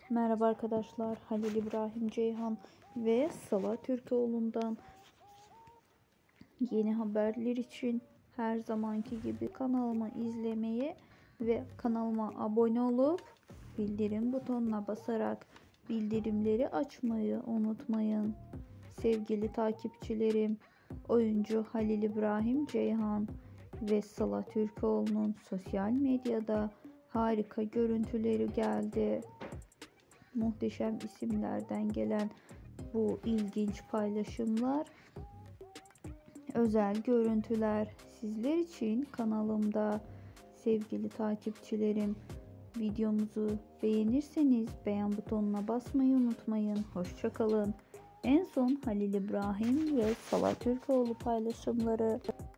Merhaba arkadaşlar, Halil İbrahim Ceyhan ve Sıla Türkoğlu'ndan yeni haberler için her zamanki gibi kanalımı izlemeyi ve kanalıma abone olup bildirim butonuna basarak bildirimleri açmayı unutmayın. Sevgili takipçilerim, oyuncu Halil İbrahim Ceyhan ve Sıla Türkoğlu'nun sosyal medyada harika görüntüleri geldi. Muhteşem isimlerden gelen bu ilginç paylaşımlar, özel görüntüler sizler için kanalımda. Sevgili takipçilerim, videomuzu beğenirseniz beğen butonuna basmayı unutmayın. Hoşça kalın. En son Halil İbrahim ve Sıla Türkoğlu paylaşımları.